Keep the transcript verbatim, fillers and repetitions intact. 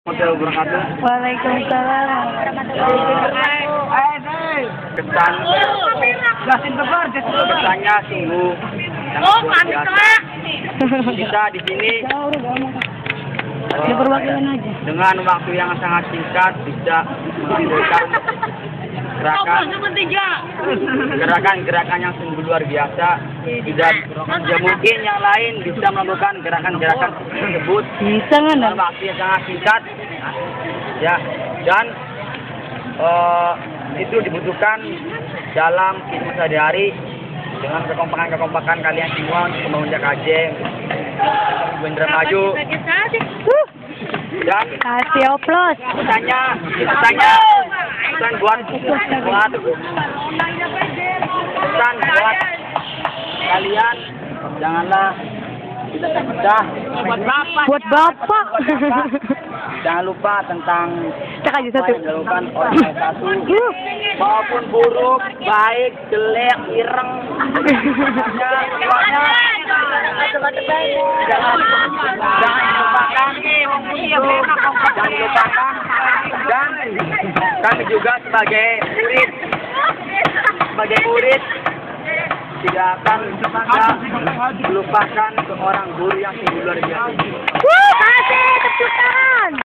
Waalaikumsalam. Kesan kesannya sungguh Oh, sangat luar biasa. Kita di sini Ya perwakilan aja. dengan waktu yang sangat singkat bisa menghasilkan gerakan gerakan-gerakan yang sungguh luar biasa. Tidak ya mungkin yang lain bisa melakukan gerakan-gerakan tersebut Bisa nggak? dalam waktu yang sangat singkat. Ya, dan uh, itu dibutuhkan dalam kehidupan sehari-hari dengan kekompakan-kekompakan kalian semua untuk membangun Jakajeng, Bendera Maju, dan Kasih oplos. pesannya, pesannya, pesan buat buat pesan buat kalian, janganlah kita terpecah. Buat bapak, Buat bapak. jangan lupa tentang Cek aja apa satu. yang dilakukan oleh satu maupun buruk, baik, jelek, ireng, semuanya, semuanya jangan jangan dilupakan itu, jangan dilupakan, dan kami juga sebagai murid sebagai murid tidak akan bisa melupakan seorang guru yang sungguh luar biasa. Kasih tepuk tangan.